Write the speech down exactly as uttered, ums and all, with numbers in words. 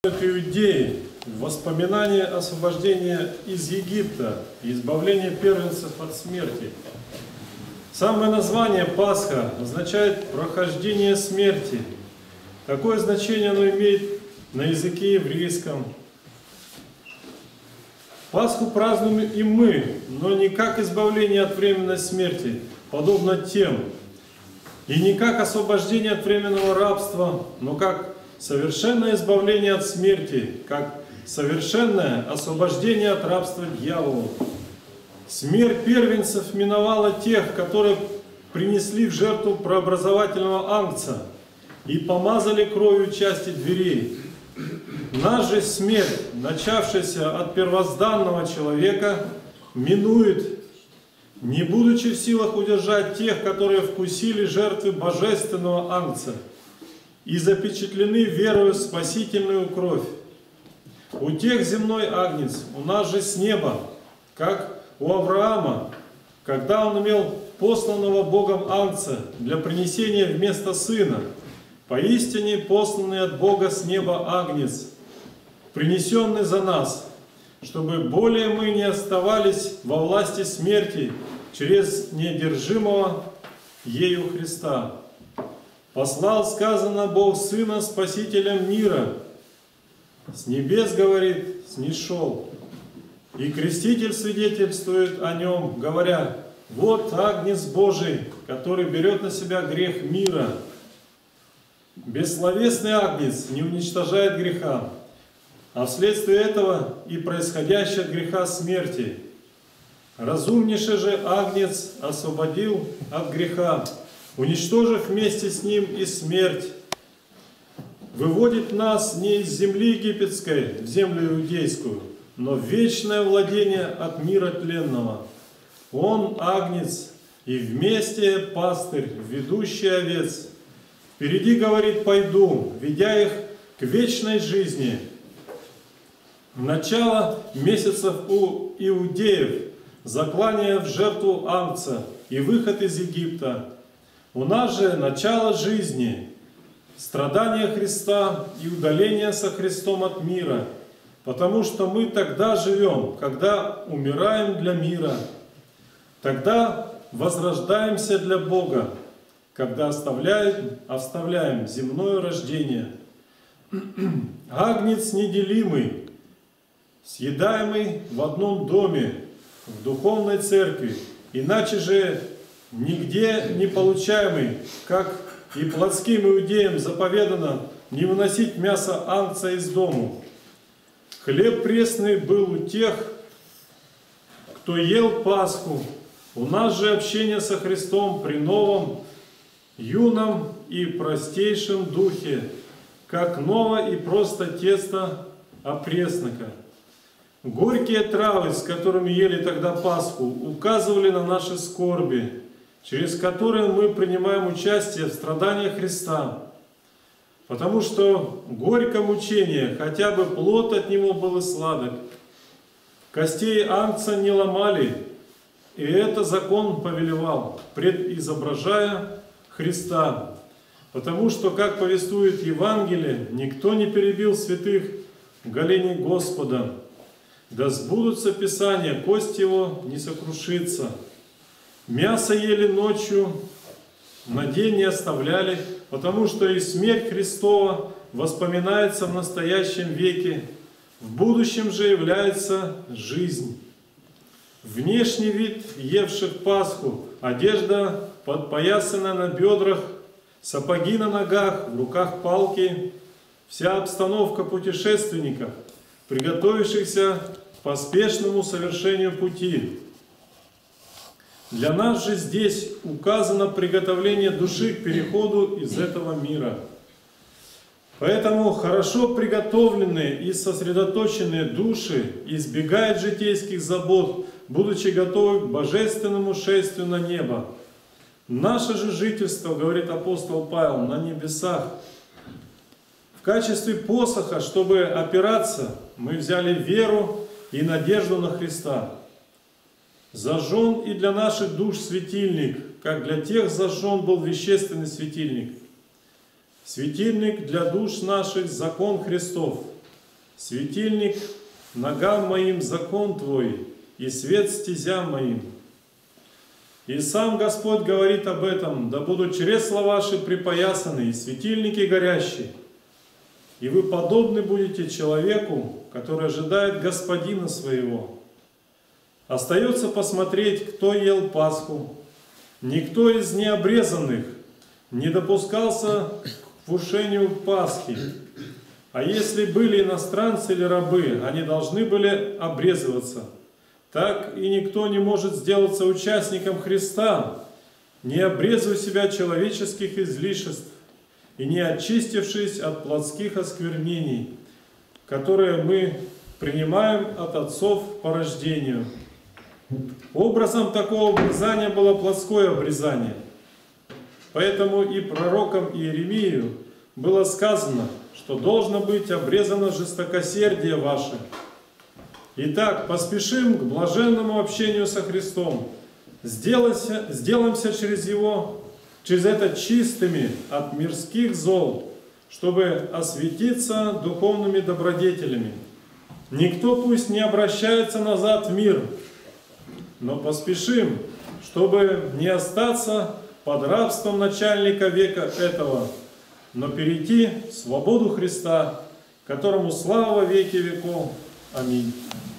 Иудеи, воспоминания освобождения из Египта и избавления первенцев от смерти. Самое название Пасха означает прохождение смерти. Какое значение оно имеет на языке еврейском? Пасху празднуем и мы, но не как избавление от временной смерти, подобно тем, и не как освобождение от временного рабства, но как совершенное избавление от смерти, как совершенное освобождение от рабства дьяволу. Смерть первенцев миновала тех, которые принесли в жертву преобразовательного агнца и помазали кровью части дверей. Наша же смерть, начавшаяся от первозданного человека, минует, не будучи в силах удержать тех, которые вкусили жертвы божественного агнца и запечатлены верою в спасительную кровь. У тех земной агнец, у нас же с неба, как у Авраама, когда он имел посланного Богом агнца для принесения вместо сына, поистине посланный от Бога с неба агнец, принесенный за нас, чтобы более мы не оставались во власти смерти через неодержимого ею Христа. Послал, сказано, Бог Сына Спасителем мира. С небес, говорит, снишел. И креститель свидетельствует о нем, говоря: вот агнец Божий, который берет на себя грех мира. Бессловесный агнец не уничтожает греха, а вследствие этого и происходящей от греха смерти. Разумнейший же агнец освободил от греха, уничтожив вместе с ним и смерть, выводит нас не из земли египетской в землю иудейскую, но в вечное владение от мира тленного. Он агнец и вместе пастырь, ведущий овец. Впереди, говорит, пойду, ведя их к вечной жизни. Начало месяцев у иудеев, заклание в жертву агнца и выход из Египта. У нас же начало жизни, страдания Христа и удаление со Христом от мира, потому что мы тогда живем, когда умираем для мира, тогда возрождаемся для Бога, когда оставляем, оставляем земное рождение. Агнец неделимый, съедаемый в одном доме, в духовной церкви, иначе же нигде не получаемый, как и плотским иудеям заповедано не выносить мясо агнца из дому. Хлеб пресный был у тех, кто ел Пасху. У нас же общение со Христом при новом, юном и простейшем духе, как ново и просто тесто опреснока. Горькие травы, с которыми ели тогда Пасху, указывали на наши скорби, через которые мы принимаем участие в страданиях Христа. Потому что горько мучение, хотя бы плод от него был и сладок. Костей агнца не ломали, и это закон повелевал, предизображая Христа. Потому что, как повествует Евангелие, никто не перебил святых в голене Господа. Да сбудутся Писания, кость его не сокрушится. Мясо ели ночью, на день не оставляли, потому что и смерть Христова воспоминается в настоящем веке, в будущем же является жизнь. Внешний вид евших Пасху, одежда подпоясана на бедрах, сапоги на ногах, в руках палки, вся обстановка путешественников, приготовившихся к поспешному совершению пути. Для нас же здесь указано приготовление души к переходу из этого мира. Поэтому хорошо приготовленные и сосредоточенные души избегают житейских забот, будучи готовы к божественному шествию на небо. Наше же жительство, говорит апостол Павел, на небесах. В качестве посоха, чтобы опираться, мы взяли веру и надежду на Христа. Зажжен и для наших душ светильник, как для тех зажжен был вещественный светильник. Светильник для душ наших – закон Христов. Светильник ногам моим закон Твой, и свет стезям моим. И сам Господь говорит об этом: да будут чресла ваши припоясаны, и светильники горящие. И вы подобны будете человеку, который ожидает Господина своего. Остается посмотреть, кто ел Пасху. Никто из необрезанных не допускался к вкушению Пасхи. А если были иностранцы или рабы, они должны были обрезываться. Так и никто не может сделаться участником Христа, не обрезывая себя человеческих излишеств и не очистившись от плотских осквернений, которые мы принимаем от отцов по рождению. Образом такого обрезания было плотское обрезание. Поэтому и пророком Иеремию было сказано, что должно быть обрезано жестокосердие ваше. Итак, поспешим к блаженному общению со Христом. Сделаемся, сделаемся через Его, через это чистыми от мирских зол, чтобы осветиться духовными добродетелями. Никто пусть не обращается назад в мир, но поспешим, чтобы не остаться под рабством начальника века этого, но перейти в свободу Христа, которому слава во веки веков. Аминь.